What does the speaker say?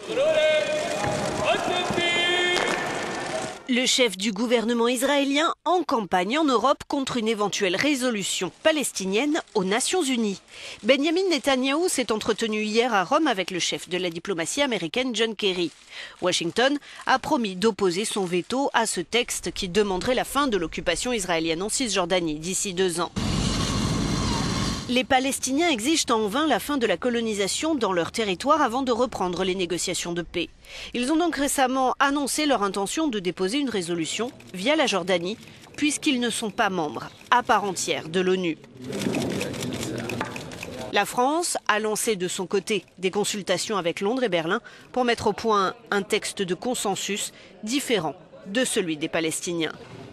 Le chef du gouvernement israélien en campagne en Europe contre une éventuelle résolution palestinienne aux Nations Unies. Benjamin Netanyahou s'est entretenu hier à Rome avec le chef de la diplomatie américaine John Kerry. Washington a promis d'opposer son veto à ce texte qui demanderait la fin de l'occupation israélienne en Cisjordanie d'ici 2 ans. Les Palestiniens exigent en vain la fin de la colonisation dans leur territoire avant de reprendre les négociations de paix. Ils ont donc récemment annoncé leur intention de déposer une résolution via la Jordanie, puisqu'ils ne sont pas membres à part entière de l'ONU. La France a lancé de son côté des consultations avec Londres et Berlin pour mettre au point un texte de consensus différent de celui des Palestiniens.